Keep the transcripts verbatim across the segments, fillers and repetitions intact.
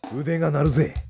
腕が鳴るぜ。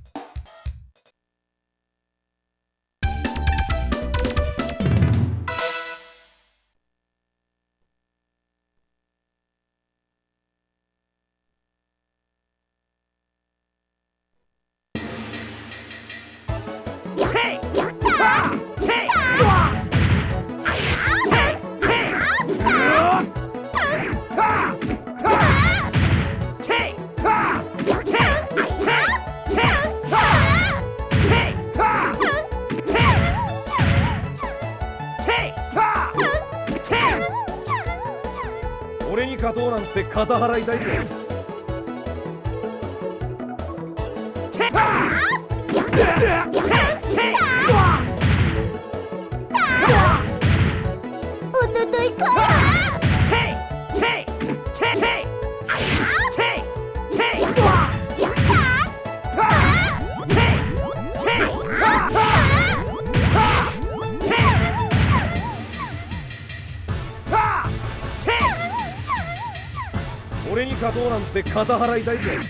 俺に勝とうなんて肩払いたいぜ。 おとといか俺に勝とうなんて肩払いたいぜ。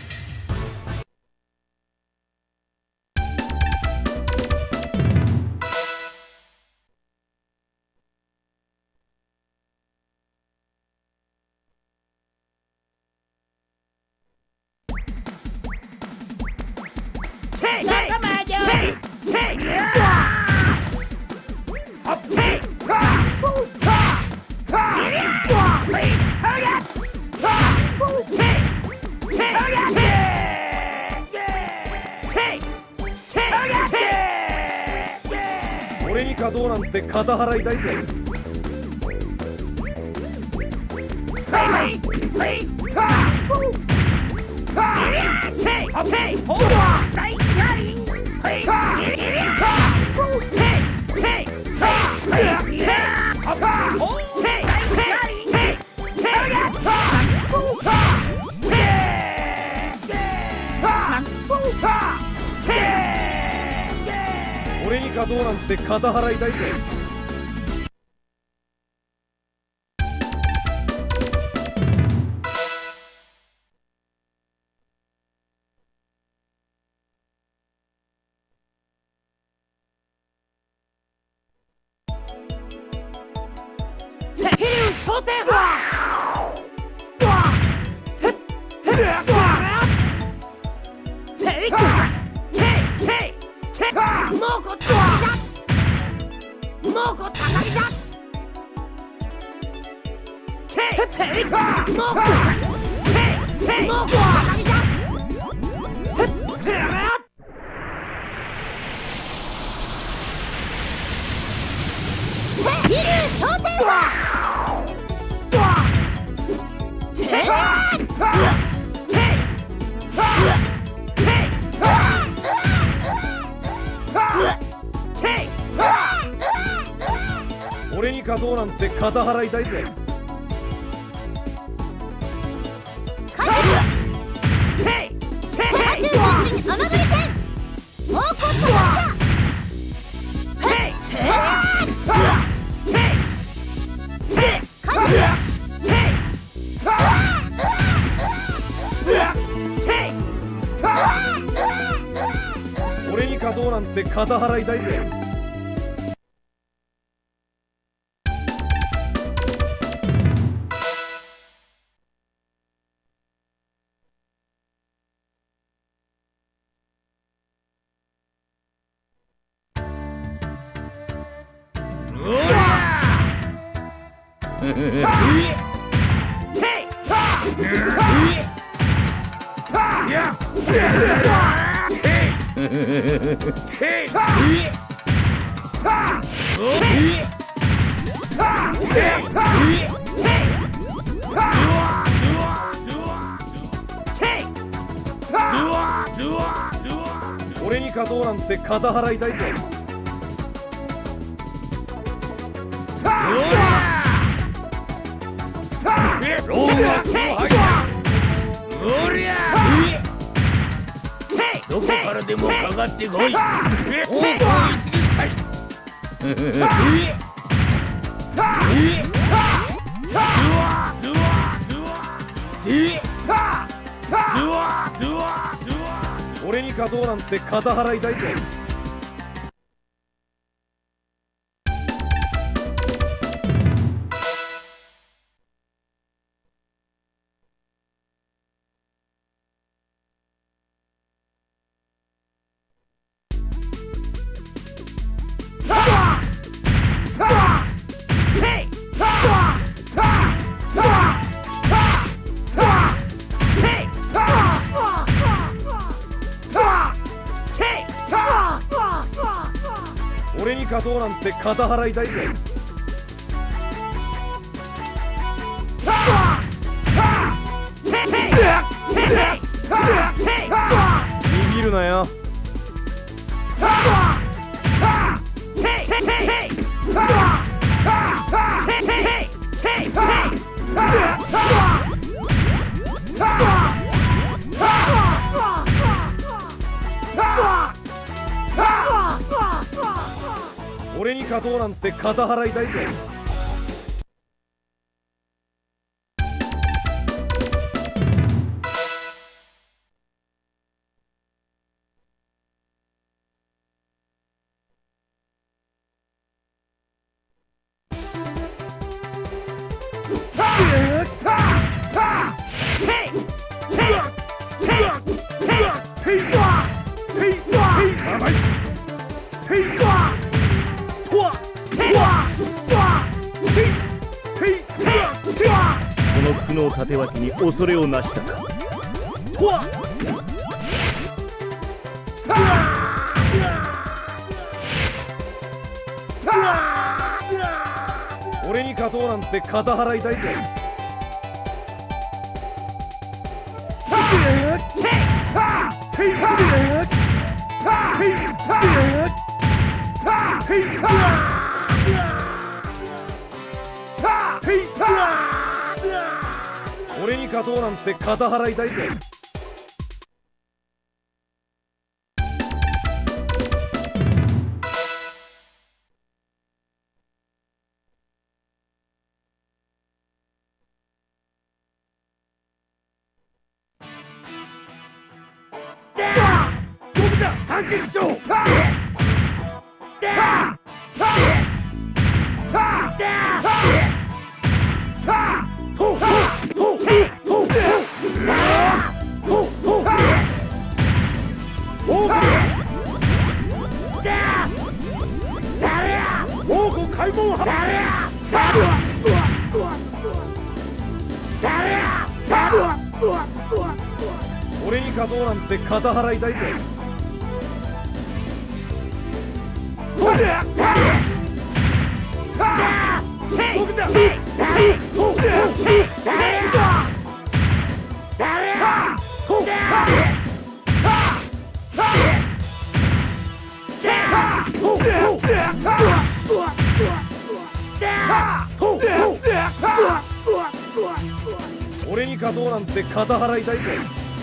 俺に勝とうなんて肩払いたいぜ。俺に勝とうなんて肩払いたいぜ。俺に勝とうなんて肩払いたいぜ。俺に勝とうなんて肩払いたいぜ。俺に勝とうなんて肩払いたいぜ。 どこからでもかかってこい。 俺に稼働なんて肩払いだいぜ。俺に稼働なんて肩払いだいぜ。握るなよ。俺に稼働なんて肩払いだいぜ。 この苦悩縦脇に恐れをなしたか。 俺に稼働なんて肩払いだいぜ。俺に稼働なんて肩払いだいぜ。俺に稼働なんて肩払いだいぜ。俺に稼働なんて肩払いだいぜ。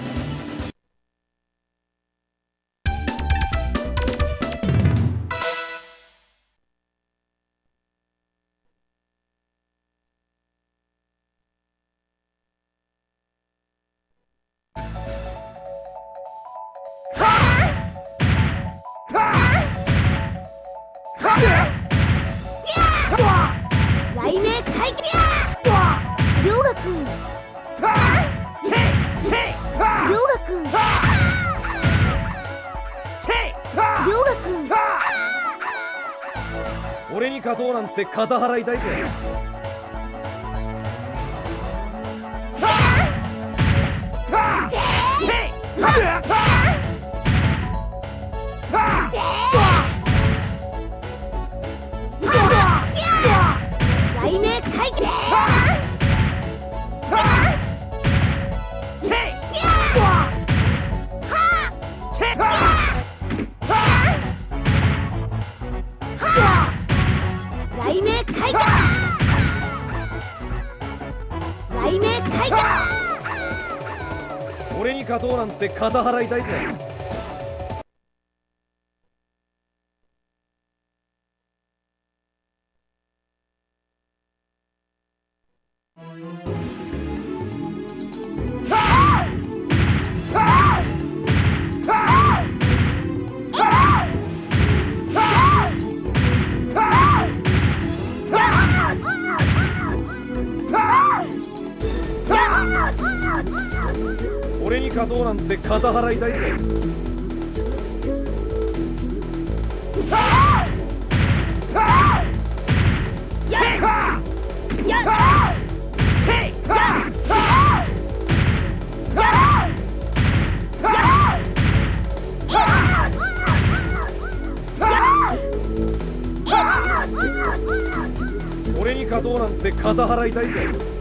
雷鳴開花。涼河君。涼河君。涼河君。 俺に稼働なんて肩払いだいぜ。 雷鳴開花。雷鳴開花。雷鳴開花。 俺に稼働なんて肩払いだいぜ。 は俺に勝とうなんて肩払いだよ。俺に勝とうなんて肩払いたいぜ。